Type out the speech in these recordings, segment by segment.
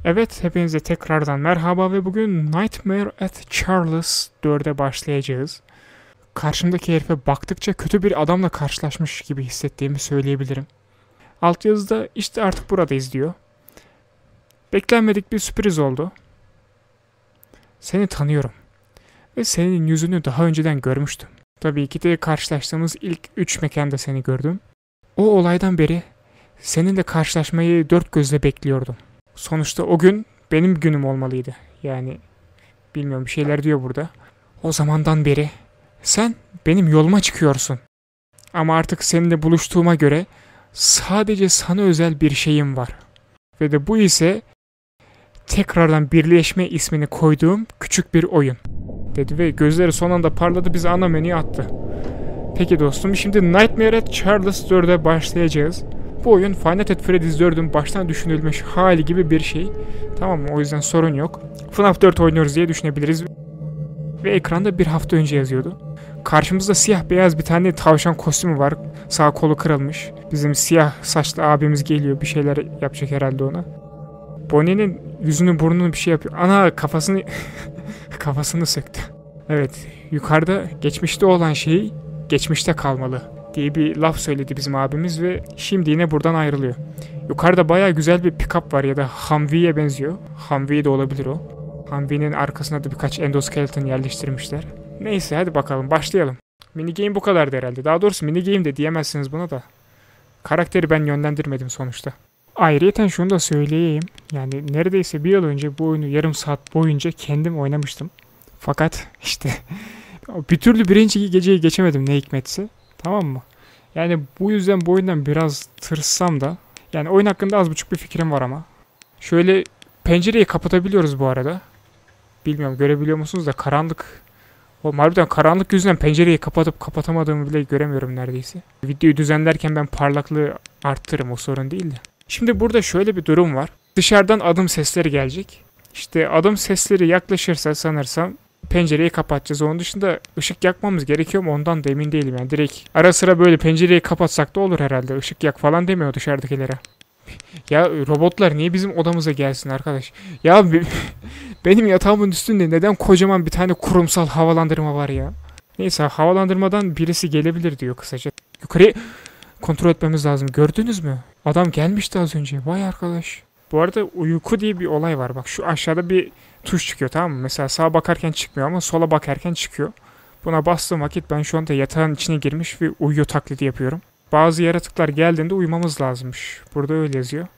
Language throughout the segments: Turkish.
Evet, hepinize tekrardan merhaba ve bugün Nightmare at Charles 4'e başlayacağız. Karşımdaki herife baktıkça kötü bir adamla karşılaşmış gibi hissettiğimi söyleyebilirim. Altyazıda işte artık buradayız diyor. Beklenmedik bir sürpriz oldu. Seni tanıyorum ve senin yüzünü daha önceden görmüştüm. Tabii ki de karşılaştığımız ilk 3 mekanda seni gördüm. O olaydan beri seninle karşılaşmayı dört gözle bekliyordum. Sonuçta o gün benim günüm olmalıydı. Yani bilmiyorum, bir şeyler diyor burada. O zamandan beri sen benim yoluma çıkıyorsun. Ama artık seninle buluştuğuma göre sadece sana özel bir şeyim var. Ve de bu ise tekrardan birleşme ismini koyduğum küçük bir oyun. Dedi ve gözleri son anda parladı, bizi ana menüye attı. Peki dostum, şimdi Nightmare at Charles 4'e başlayacağız. Bu oyun Five Nights at Freddy's 4'ün baştan düşünülmüş hali gibi bir şey. Tamam mı? O yüzden sorun yok. FNAF 4 oynuyoruz diye düşünebiliriz. Ve ekranda bir hafta önce yazıyordu. Karşımızda siyah beyaz bir tane tavşan kostümü var. Sağ kolu kırılmış. Bizim siyah saçlı abimiz geliyor. Bir şeyler yapacak herhalde ona. Bonnie'nin yüzünü burnunu bir şey yapıyor. Ana, kafasını kafasını söktü. Evet, yukarıda geçmişte olan şey geçmişte kalmalı diye bir laf söyledi bizim abimiz ve şimdi yine buradan ayrılıyor. Yukarıda baya güzel bir pick-up var ya da Humvee'ye benziyor. Humvee de olabilir o. Humvee'nin arkasına da birkaç endoskeleton yerleştirmişler. Neyse, hadi bakalım başlayalım. Minigame bu kadardı herhalde. Daha doğrusu minigame de diyemezsiniz buna da. Karakteri ben yönlendirmedim sonuçta. Ayrıyeten şunu da söyleyeyim. Yani neredeyse bir yıl önce bu oyunu yarım saat boyunca kendim oynamıştım. Fakat işte bir türlü birinci geceyi geçemedim ne hikmetse. Tamam mı? Yani bu yüzden bu oyundan biraz tırsam da. Yani oyun hakkında az buçuk bir fikrim var ama. Şöyle pencereyi kapatabiliyoruz bu arada. Bilmiyorum, görebiliyor musunuz da karanlık. Oğlum harbiden karanlık yüzünden pencereyi kapatıp kapatamadığımı bile göremiyorum neredeyse. Videoyu düzenlerken ben parlaklığı arttırırım, o sorun değil de. Şimdi burada şöyle bir durum var. Dışarıdan adım sesleri gelecek. İşte adım sesleri yaklaşırsa sanırsam pencereyi kapatacağız. Onun dışında ışık yakmamız gerekiyor mu ondan da emin değilim. Yani direkt ara sıra böyle pencereyi kapatsak da olur herhalde. Işık yak falan demiyor dışarıdakilere. Ya robotlar niye bizim odamıza gelsin arkadaş? Ya benim yatağımın üstünde neden kocaman bir tane kurumsal havalandırma var ya? Neyse, havalandırmadan birisi gelebilir diyor kısaca. Yukarıya kontrol etmemiz lazım. Gördünüz mü? Adam gelmişti az önce. Vay arkadaş. Bu arada uyku diye bir olay var. Bak şu aşağıda bir tuş çıkıyor, tamam mı? Mesela sağa bakarken çıkmıyor ama sola bakarken çıkıyor. Buna bastığım vakit ben şu anda yatağın içine girmiş ve uyuyor taklidi yapıyorum. Bazı yaratıklar geldiğinde uyumamız lazımmış. Burada öyle yazıyor.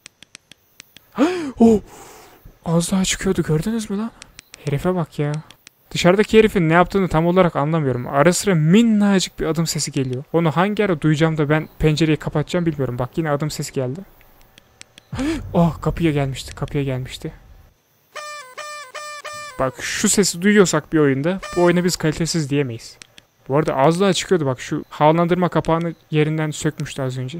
Oh! Az daha çıkıyordu, gördünüz mü lan? Herife bak ya. Dışarıdaki herifin ne yaptığını tam olarak anlamıyorum. Ara sıra minnacık bir adım sesi geliyor. Onu hangi ara duyacağım da ben pencereyi kapatacağım bilmiyorum. Bak yine adım sesi geldi. Oh, kapıya gelmişti. Bak şu sesi duyuyorsak bir oyunda bu oyuna biz kalitesiz diyemeyiz. Bu arada az daha çıkıyordu, bak şu havalandırma kapağını yerinden sökmüştü az önce.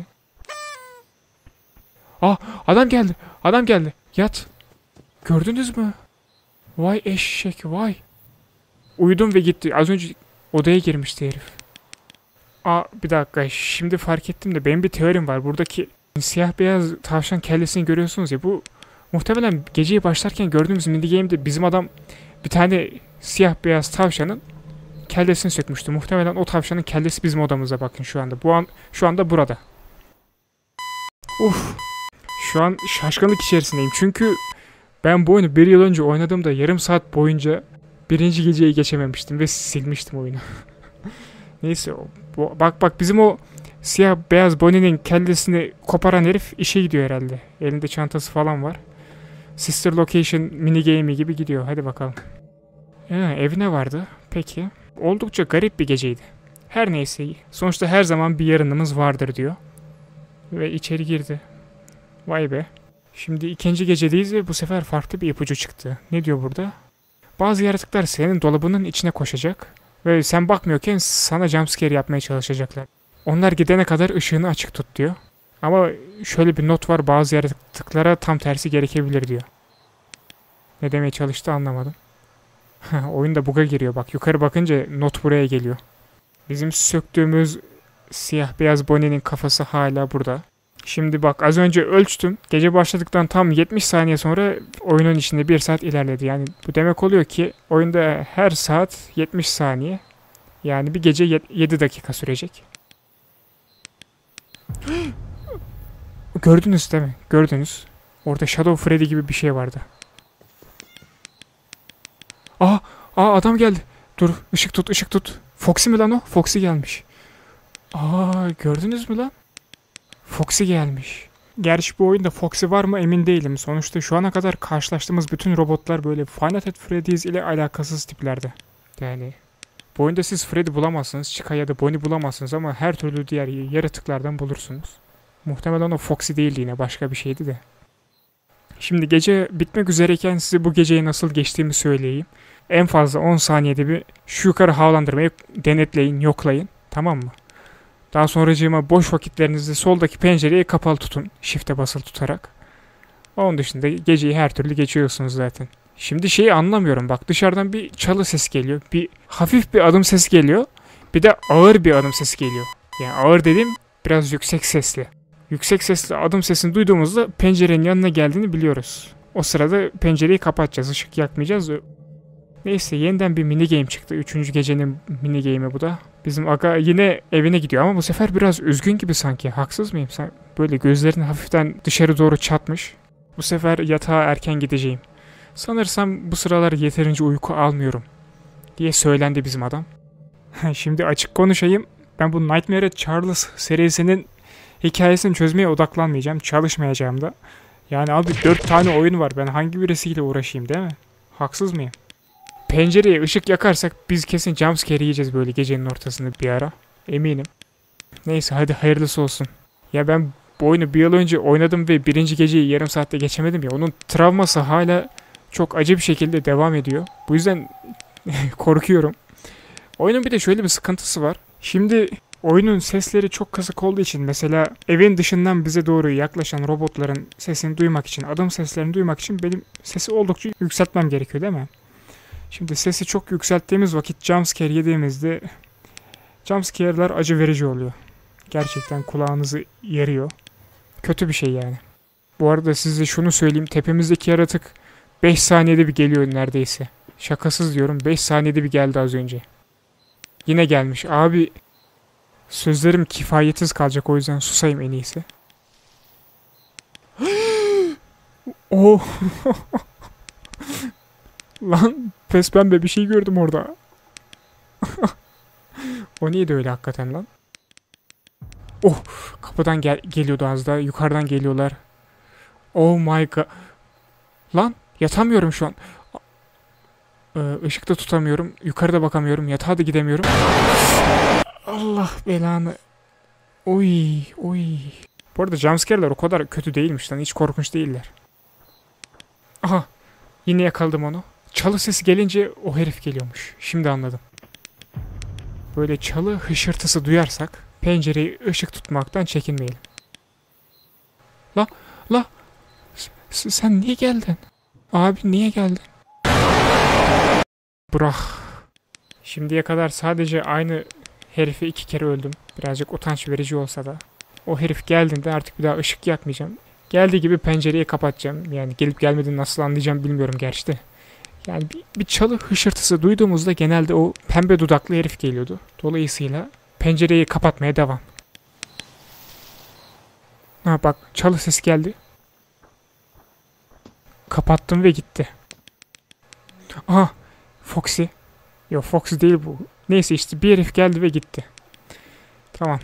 Ah, adam geldi. Yat. Gördünüz mü? Vay eşek vay. Uyudum ve gitti. Az önce odaya girmişti herif. Aa, bir dakika, şimdi fark ettim de benim bir teorim var. Buradaki siyah beyaz tavşan kellesini görüyorsunuz ya, bu muhtemelen geceye başlarken gördüğümüz minigame'de bizim adam bir tane siyah beyaz tavşanın kellesini sökmüştü. Muhtemelen o tavşanın kellesi bizim odamıza, bakın şu anda. Şu anda burada. Uf. Şu an şaşkınlık içerisindeyim. Çünkü ben bu oyunu bir yıl önce oynadığımda yarım saat boyunca birinci geceyi geçememiştim ve silmiştim oyunu. Neyse, bak bizim o siyah beyaz Bonnie'nin kellesini koparan herif işe gidiyor herhalde. Elinde çantası falan var. Sister Location minigame'i gibi gidiyor. Hadi bakalım. Evine vardı. Peki. Oldukça garip bir geceydi. Her neyse, sonuçta her zaman bir yarınımız vardır diyor. Ve içeri girdi. Vay be. Şimdi ikinci gecedeyiz ve bu sefer farklı bir ipucu çıktı. Ne diyor burada? Bazı yaratıklar senin dolabının içine koşacak ve sen bakmıyorken sana jumpscare yapmaya çalışacaklar. Onlar gidene kadar ışığını açık tut diyor. Ama şöyle bir not var, bazı yaratıklara tam tersi gerekebilir diyor. Ne demeye çalıştı anlamadım. Oyun da bug'a giriyor, bak yukarı bakınca not buraya geliyor. Bizim söktüğümüz siyah beyaz Bonnie'nin kafası hala burada. Şimdi bak az önce ölçtüm. Gece başladıktan tam 70 saniye sonra oyunun içinde 1 saat ilerledi. Yani bu demek oluyor ki oyunda her saat 70 saniye. Yani bir gece 7 dakika sürecek. Gördünüz değil mi? Gördünüz. Orada Shadow Freddy gibi bir şey vardı. Aa, adam geldi. Dur, ışık tut, ışık tut. Foxy mi lan o? Foxy gelmiş. Gördünüz mü lan? Foxy gelmiş. Gerçi bu oyunda Foxy var mı emin değilim. Sonuçta şu ana kadar karşılaştığımız bütün robotlar böyle Five Nights at Freddy's ile alakasız tiplerde. Yani bu oyunda siz Freddy bulamazsınız, Chica ya da Bonnie bulamazsınız ama her türlü diğer yaratıklardan bulursunuz. Muhtemelen o Foxy değildi, yine başka bir şeydi de. Şimdi gece bitmek üzereyken size bu geceyi nasıl geçtiğimi söyleyeyim. En fazla 10 saniyede bir şu yukarı havalandırmayı denetleyin, yoklayın. Tamam mı? Daha sonracığıma boş vakitlerinizde soldaki pencereyi kapalı tutun. Shift'e basılı tutarak. Onun dışında geceyi her türlü geçiyorsunuz zaten. Şimdi şeyi anlamıyorum, bak dışarıdan bir çalı sesi geliyor. Bir hafif bir adım sesi geliyor. Bir de ağır bir adım sesi geliyor. Yani ağır dediğim biraz yüksek sesli. Yüksek sesli adım sesini duyduğumuzda pencerenin yanına geldiğini biliyoruz. O sırada pencereyi kapatacağız, ışık yakmayacağız. Neyse, yeniden bir mini game çıktı. 3. gecenin mini game'i bu da. Bizim aga yine evine gidiyor ama bu sefer biraz üzgün gibi sanki. Haksız mıyım? Sen böyle gözlerini hafiften dışarı doğru çatmış. Bu sefer yatağa erken gideceğim. Sanırsam bu sıralar yeterince uyku almıyorum diye söylendi bizim adam. Şimdi açık konuşayım. Ben bu Nightmare at Charles serisinin hikayesini çözmeye odaklanmayacağım. Çalışmayacağım da. Yani abi 4 tane oyun var. Ben hangi birisiyle uğraşayım, değil mi? Haksız mıyım? Pencereye ışık yakarsak biz kesin jumpscare yiyeceğiz böyle gecenin ortasında bir ara. Eminim. Neyse hadi hayırlısı olsun. Ya ben bu oyunu bir yıl önce oynadım ve 1. geceyi yarım saatte geçemedim ya. Onun travması hala çok acı bir şekilde devam ediyor. Bu yüzden korkuyorum. Oyunun bir de şöyle bir sıkıntısı var. Şimdi oyunun sesleri çok kısık olduğu için, mesela evin dışından bize doğru yaklaşan robotların sesini duymak için, adım seslerini duymak için benim sesi oldukça yükseltmem gerekiyor, değil mi? Şimdi sesi çok yükselttiğimiz vakit jumpscare yediğimizde jumpscare'lar acı verici oluyor. Gerçekten kulağınızı yarıyor. Kötü bir şey yani. Bu arada size şunu söyleyeyim. Tepemizdeki yaratık 5 saniyede bir geliyor neredeyse. Şakasız diyorum, 5 saniyede bir geldi az önce. Yine gelmiş. Abi sözlerim kifayetsiz kalacak, o yüzden susayım en iyisi. Oh. Lan pembe bir şey gördüm orada. O neydi öyle hakikaten lan? Oh, kapıdan geliyordu az daha. Yukarıdan geliyorlar. Oh my god. Lan yatamıyorum şu an. Işıkta tutamıyorum. Yukarıda bakamıyorum. Yatağa da gidemiyorum. Allah belanı. Oy oy. Bu arada jumpscare'lar o kadar kötü değilmiş lan. Hiç korkunç değiller. Aha. Yine yakaladım onu. Çalı sesi gelince o herif geliyormuş. Şimdi anladım. Böyle çalı hışırtısı duyarsak pencereyi ışık tutmaktan çekinmeyelim. La. Sen niye geldin? Abi niye geldin? Bırak. Şimdiye kadar sadece aynı herife 2 kere öldüm. Birazcık utanç verici olsa da. O herif geldiğinde artık bir daha ışık yakmayacağım. Geldiği gibi pencereyi kapatacağım. Yani gelip gelmediğini nasıl anlayacağım bilmiyorum gerçi de. Yani bir çalı hışırtısı duyduğumuzda genelde o pembe dudaklı herif geliyordu. Dolayısıyla pencereyi kapatmaya devam. Ha bak, çalı ses geldi. Kapattım ve gitti. Aha, Foxy. Yok, Foxy değil bu. Neyse işte bir herif geldi ve gitti. Tamam.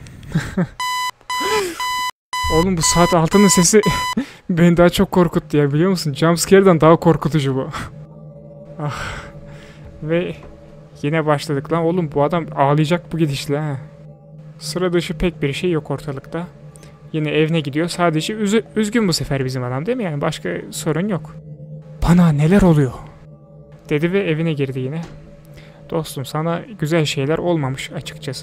Oğlum bu saat 6'nın sesi beni daha çok korkuttu ya, biliyor musun? Jumpscare'dan daha korkutucu bu. Ah. Ve yine başladık lan. Oğlum bu adam ağlayacak bu gidişle ha. Sıra dışı pek bir şey yok ortalıkta. Yine evine gidiyor. Sadece üzgün bu sefer bizim adam, değil mi? Yani başka sorun yok. Bana neler oluyor? Dedi ve evine girdi yine. Dostum, sana güzel şeyler olmamış açıkçası.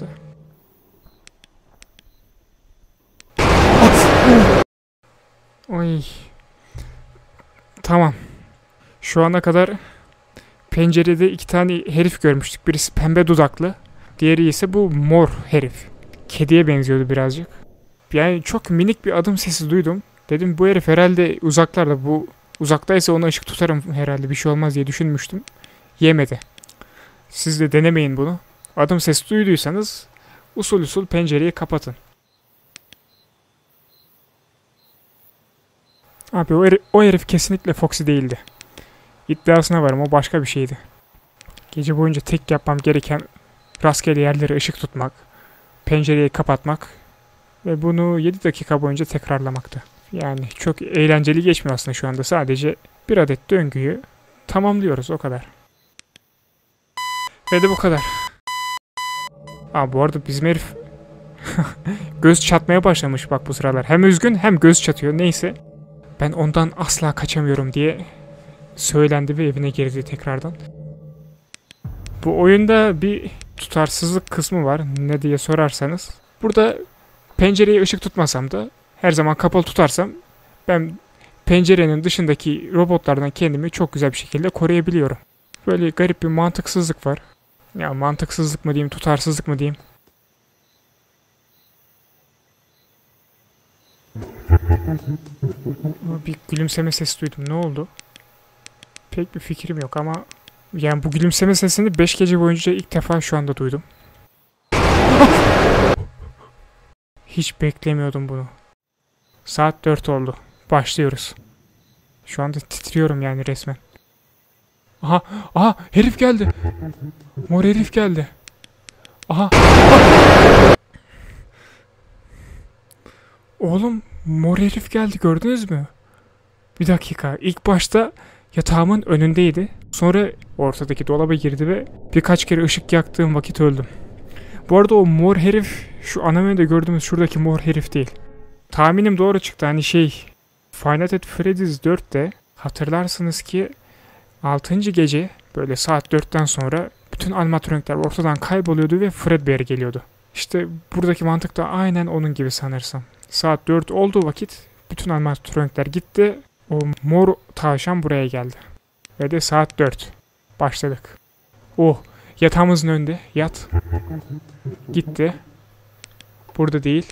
Oy. Tamam. Şu ana kadar pencerede 2 tane herif görmüştük. Birisi pembe dudaklı. Diğeri ise bu mor herif. Kediye benziyordu birazcık. Yani çok minik bir adım sesi duydum. Dedim bu herif herhalde uzaklarda. Bu uzaktaysa ona ışık tutarım herhalde, bir şey olmaz diye düşünmüştüm. Yemedi. Siz de denemeyin bunu. Adım sesi duyduysanız usul usul pencereyi kapatın. Abi o herif kesinlikle Foxy değildi. İddiasına varım, o başka bir şeydi. Gece boyunca tek yapmam gereken rastgele yerlere ışık tutmak, pencereyi kapatmak ve bunu 7 dakika boyunca tekrarlamaktı. Yani çok eğlenceli geçmiyor aslında şu anda. Sadece bir adet döngüyü tamamlıyoruz, o kadar. Ve de bu kadar. Aa, bu arada bizim herif göz çatmaya başlamış bak bu sıralar. Hem üzgün hem göz çatıyor, neyse. Ben ondan asla kaçamıyorum diye söylendi ve evine girdi tekrardan. Bu oyunda bir tutarsızlık kısmı var, ne diye sorarsanız. Burada pencereye ışık tutmasam da her zaman kapalı tutarsam ben pencerenin dışındaki robotlardan kendimi çok güzel bir şekilde koruyabiliyorum. Böyle garip bir mantıksızlık var. Ya mantıksızlık mı diyeyim, tutarsızlık mı diyeyim? Bir gülümseme sesi duydum. Ne oldu? Pek bir fikrim yok ama yani bu gülümseme sesini 5 gece boyunca ilk defa şu anda duydum. Hiç beklemiyordum bunu. Saat 4 oldu. Başlıyoruz. Şu anda titriyorum yani resmen. Aha, aha, herif geldi. Mor herif geldi. Aha. Oğlum, mor herif geldi, gördünüz mü? Bir dakika. İlk başta yatağımın önündeydi. Sonra ortadaki dolaba girdi ve birkaç kere ışık yaktığım vakit öldüm. Bu arada o mor herif şu ana menüde gördüğümüz şuradaki mor herif değil. Tahminim doğru çıktı. Hani Five Nights at Freddy's 4'te hatırlarsınız ki 6. gece böyle saat 4'ten sonra bütün animatronikler ortadan kayboluyordu ve Fredbear geliyordu. İşte buradaki mantık da aynen onun gibi sanırsam. Saat 4 olduğu vakit bütün animatronikler gitti. O mor tavşan buraya geldi. Ve de saat 4. Başladık. Oh, yatağımızın önünde. Yat. Gitti. Burada değil.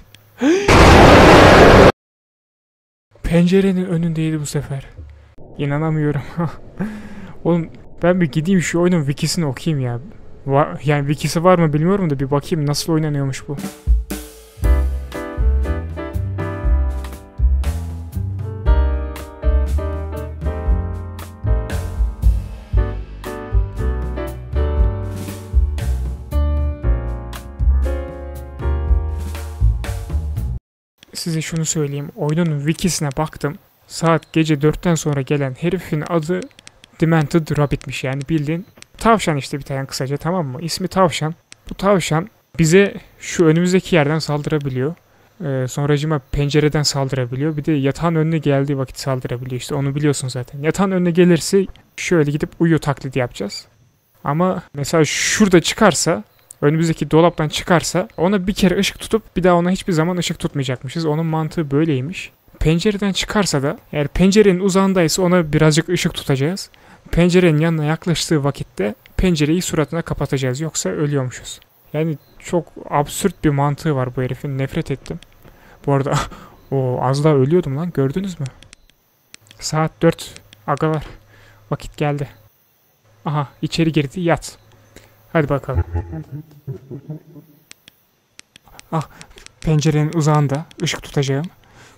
Pencerenin önündeydi bu sefer. İnanamıyorum. Oğlum, ben bir gideyim şu oyunun wikisini okuyayım ya. Yani wikisi var mı bilmiyorum da bir bakayım nasıl oynanıyormuş bu. Size şunu söyleyeyim. Oyunun wikisine baktım. Saat gece 4'ten sonra gelen herifin adı Demented Rabbit'miş. Yani bildiğin tavşan işte, bir tane kısaca, tamam mı? İsmi tavşan. Bu tavşan bize şu önümüzdeki yerden saldırabiliyor. Sonracıma pencereden saldırabiliyor. Bir de yatağın önüne geldiği vakit saldırabiliyor. İşte onu biliyorsun zaten. Yatağın önüne gelirse şöyle gidip uyuyor taklidi yapacağız. Ama mesela şurada çıkarsa, önümüzdeki dolaptan çıkarsa ona bir kere ışık tutup bir daha ona hiçbir zaman ışık tutmayacakmışız. Onun mantığı böyleymiş. Pencereden çıkarsa da eğer pencerenin uzağındaysa ona birazcık ışık tutacağız. Pencerenin yanına yaklaştığı vakitte pencereyi suratına kapatacağız. Yoksa ölüyormuşuz. Yani çok absürt bir mantığı var bu herifin. Nefret ettim. Bu arada o az daha ölüyordum lan, gördünüz mü? Saat 4 agalar. Vakit geldi. Aha, içeri girdi, yat. Hadi bakalım. Ah, pencerenin uzağında ışık tutacağım.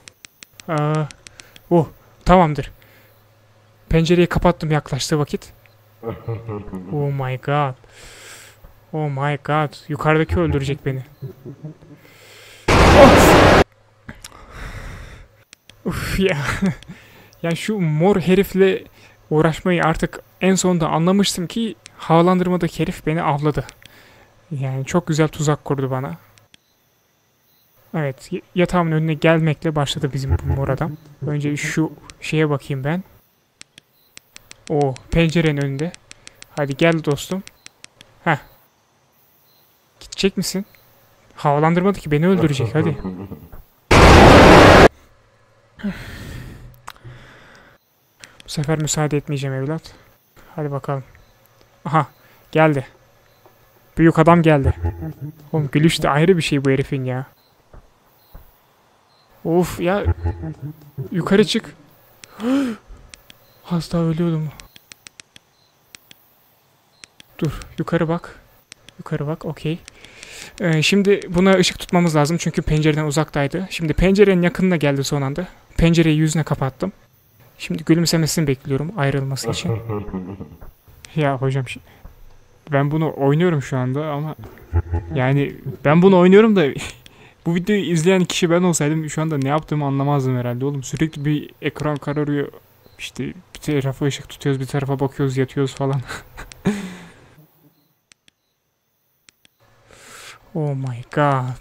Oh, tamamdır. Pencereyi kapattım yaklaştığı vakit. Oh my god. Oh my god. Yukarıdaki öldürecek beni. Of. Uf ya. Ya şu mor herifle uğraşmayı artık en sonunda anlamıştım ki havalandırmadaki herif beni avladı. Yani çok güzel tuzak kurdu bana. Evet, yatağımın önüne gelmekle başladı bizim bu mor adam. Önce şu şeye bakayım ben. O pencerenin önünde. Hadi gel dostum. Heh. Gidecek misin? Havalandırmadı ki, beni öldürecek, hadi. Bu sefer müsaade etmeyeceğim evlat. Hadi bakalım. Aha, geldi. Büyük adam geldi. Oğlum, gülüş de ayrı bir şey bu herifin ya. Of ya. Yukarı çık. Az daha ölüyordum. Dur yukarı bak. Yukarı bak, okey. Şimdi buna ışık tutmamız lazım çünkü pencereden uzaktaydı. Şimdi pencerenin yakınına geldi son anda. Pencereyi yüzüne kapattım. Şimdi gülümsemesini bekliyorum ayrılması için. Ya hocam ben bunu oynuyorum şu anda ama yani ben bunu oynuyorum da bu videoyu izleyen kişi ben olsaydım şu anda ne yaptığımı anlamazdım herhalde oğlum. Sürekli bir ekran kararıyor. İşte bir tarafa ışık tutuyoruz, bir tarafa bakıyoruz, yatıyoruz falan. Oh my god.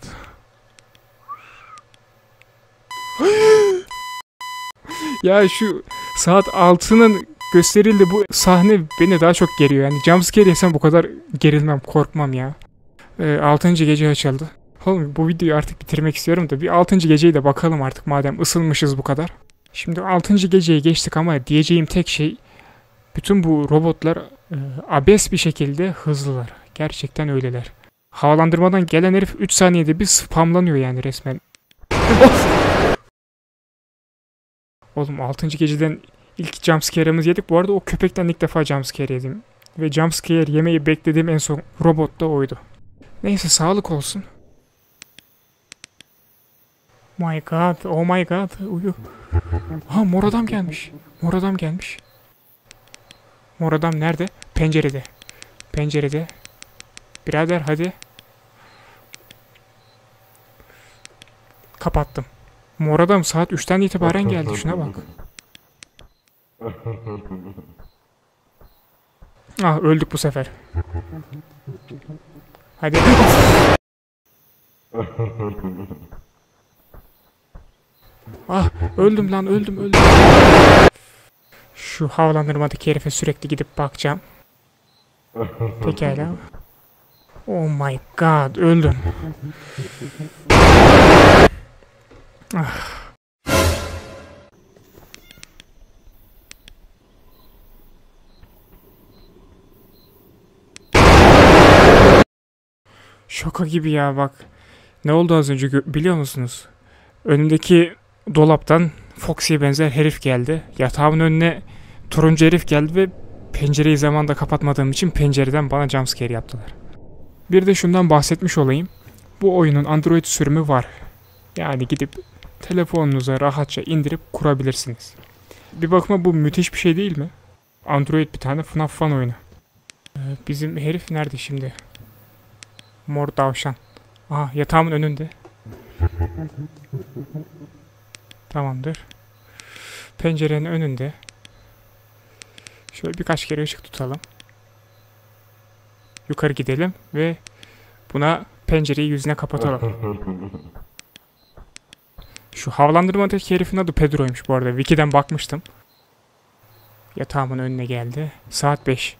Ya şu saat 6'nın gösterildi bu sahne beni daha çok geriyor. Yani jumpscare yesem bu kadar gerilmem, korkmam ya. 6. gece açıldı. Oğlum bu videoyu artık bitirmek istiyorum da bir 6. geceyi de bakalım artık madem ısınmışız bu kadar. Şimdi 6. geceye geçtik ama diyeceğim tek şey bütün bu robotlar abes bir şekilde hızlılar. Gerçekten öyleler. Havalandırmadan gelen herif 3 saniyede bir spamlanıyor yani resmen. Oğlum 6. geceden ilk jumpscare'ımızı yedik. Bu arada o köpekten ilk defa jumpscare yedim. Ve jumpscare yemeyi beklediğim en son robot da oydu. Neyse sağlık olsun. My god, oh my god, uyu. Ha mor adam gelmiş. Mor adam gelmiş. Mor adam nerede? Pencerede. Pencerede. Birader hadi. Kapattım. Mor adam saat 3'ten itibaren geldi. Şuna bak. Ah öldük bu sefer. Hadi. Ah öldüm lan öldüm. Şu havalandırmadaki herife sürekli gidip bakacağım. Pekala. Oh my god öldüm. Ah. Şoka gibi ya bak. Ne oldu az önce biliyor musunuz? Önümdeki dolaptan Foxy'ye benzer herif geldi. Yatağımın önüne turuncu herif geldi ve pencereyi zamanında kapatmadığım için pencereden bana jumpscare yaptılar. Bir de şundan bahsetmiş olayım. Bu oyunun Android sürümü var. Yani gidip telefonunuza rahatça indirip kurabilirsiniz. Bir bakıma bu müthiş bir şey değil mi? Android bir tane FNAF fan oyunu. Bizim herif nerede şimdi? Mor tavşan. Aha yatağımın önünde. Tamamdır. Pencerenin önünde. Şöyle birkaç kere ışık tutalım. Yukarı gidelim ve buna pencereyi yüzüne kapatalım. Şu havalandırmadaki herifin adı Pedro'ymuş bu arada. Wiki'den bakmıştım. Yatağımın önüne geldi. Saat 5.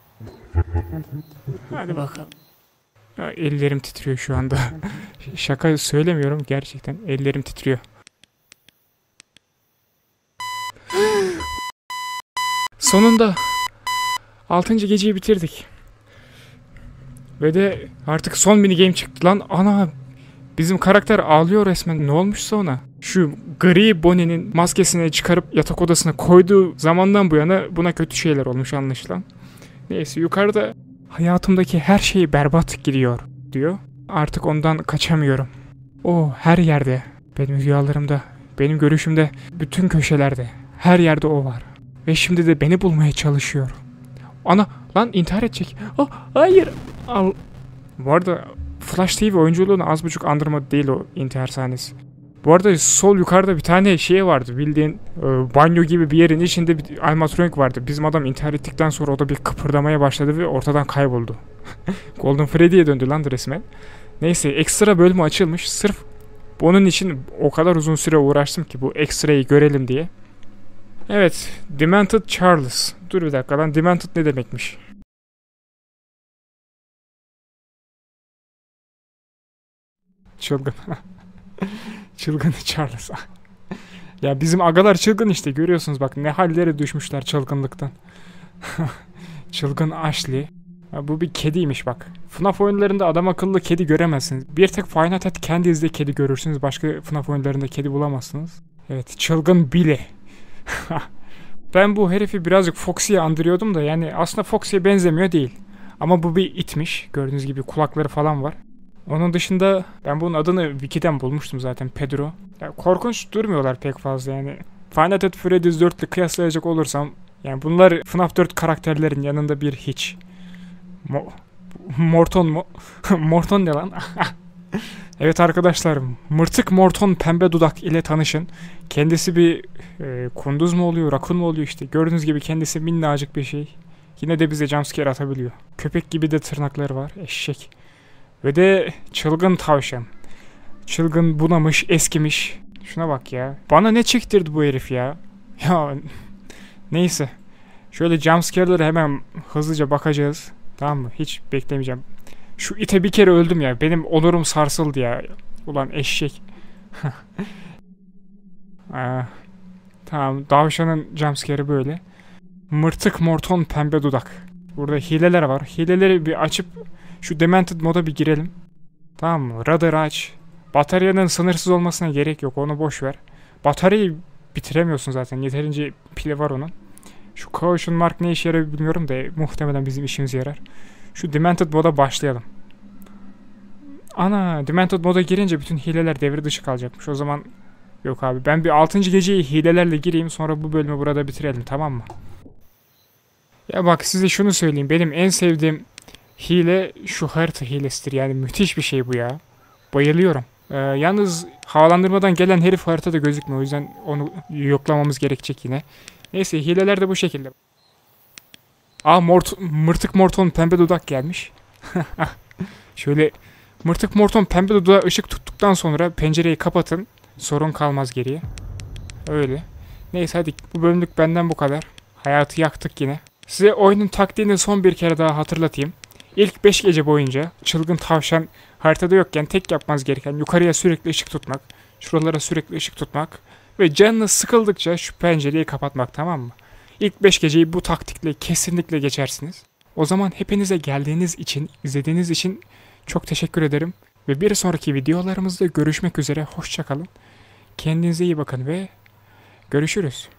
Hadi bakalım. Ya, ellerim titriyor şu anda. Şaka söylemiyorum. Gerçekten ellerim titriyor. Sonunda 6. geceyi bitirdik. Ve de artık son mini game çıktı lan. Ana bizim karakter ağlıyor resmen. Ne olmuşsa ona. Şu gri Bonnie'nin maskesini çıkarıp yatak odasına koyduğu zamandan bu yana buna kötü şeyler olmuş anlaşılan. Neyse yukarıda hayatımdaki her şey berbat gidiyor diyor. Artık ondan kaçamıyorum. O her yerde. Benim rüyalarımda, benim görüşümde, bütün köşelerde. Her yerde o var. Ve şimdi de beni bulmaya çalışıyor. Ana lan intihar edecek. Oh, hayır. Al. Bu arada Flash TV oyunculuğunu az buçuk andırmadı değil o intihar sahnesi. Bu arada sol yukarıda bir tane şey vardı. Bildiğin banyo gibi bir yerin içinde bir animatronik vardı. Bizim adam intihar ettikten sonra o da bir kıpırdamaya başladı ve ortadan kayboldu. Golden Freddy'ye döndü lan resmen. Neyse ekstra bölümü açılmış. Sırf bunun için o kadar uzun süre uğraştım ki bu ekstrayı görelim diye. Evet, Demented Charles. Dur bir dakika lan, Demented ne demekmiş? Çılgın. Çılgın Charles. Ya bizim agalar çılgın işte, görüyorsunuz bak ne hallere düşmüşler çılgınlıktan. Çılgın Ashley. Ha, bu bir kediymiş bak. FNAF oyunlarında adam akıllı kedi göremezsiniz. Bir tek Five Nights at Candy's'de kedi görürsünüz. Başka FNAF oyunlarında kedi bulamazsınız. Evet, çılgın Billy. Ben bu herifi birazcık Foxy'ye andırıyordum da yani aslında Foxy'ye benzemiyor değil. Ama bu bir itmiş. Gördüğünüz gibi kulakları falan var. Onun dışında ben bunun adını Wiki'den bulmuştum zaten, Pedro. Ya, korkunç durmuyorlar pek fazla yani. Five Nights at Freddy's 4 ile kıyaslayacak olursam yani bunlar FNAF 4 karakterlerin yanında bir hiç. Morton mu? Morton ne lan? Evet arkadaşlar, Mırtık Morton pembe dudak ile tanışın. Kendisi bir kunduz mu oluyor, rakun mu oluyor işte. Gördüğünüz gibi kendisi minnacık bir şey. Yine de bize jumpscare atabiliyor. Köpek gibi de tırnakları var, eşek. Ve de çılgın tavşan. Çılgın bunamış, eskimiş. Şuna bak ya. Bana ne çektirdi bu herif ya? Ya neyse. Şöyle jumpscare'ları hemen hızlıca bakacağız. Tamam mı? Hiç beklemeyeceğim. Şu ite bir kere öldüm ya. Benim onurum sarsıldı ya. Ulan eşek. Tamam. Tavşanın jumpscare'ı böyle. Mırtık Morton pembe dudak. Burada hileler var. Hileleri bir açıp şu Demented moda bir girelim. Tamam mı? Radarı aç. Bataryanın sınırsız olmasına gerek yok. Onu boş ver. Bataryayı bitiremiyorsun zaten. Yeterince pili var onun. Şu Caution Mark ne işe yarar bilmiyorum da muhtemelen bizim işimize yarar. Şu Demented moda başlayalım. Ana, Demented moda girince bütün hileler devre dışı kalacakmış. O zaman yok abi. Ben bir 6. geceyi hilelerle gireyim, sonra bu bölümü burada bitirelim, tamam mı? Ya bak, size şunu söyleyeyim. Benim en sevdiğim hile şu harita hilesidir. Yani müthiş bir şey bu ya. Bayılıyorum. Yalnız havalandırmadan gelen herif haritada gözükmüyor. O yüzden onu yoklamamız gerekecek yine. Neyse, hileler de bu şekilde. Mırtık Morton pembe dudak gelmiş. Şöyle Mırtık Morton pembe dudağa ışık tuttuktan sonra pencereyi kapatın. Sorun kalmaz geriye. Öyle. Neyse hadi, bu bölümlük benden bu kadar. Hayatı yaktık yine. Size oyunun taktiğini son bir kere daha hatırlatayım. İlk 5 gece boyunca çılgın tavşan haritada yokken tek yapmanız gereken yukarıya sürekli ışık tutmak, şuralara sürekli ışık tutmak ve canınız sıkıldıkça şu pencereyi kapatmak, tamam mı? İlk 5 geceyi bu taktikle kesinlikle geçersiniz. O zaman hepinize geldiğiniz için, izlediğiniz için çok teşekkür ederim. Ve bir sonraki videolarımızda görüşmek üzere. Hoşça kalın. Kendinize iyi bakın ve görüşürüz.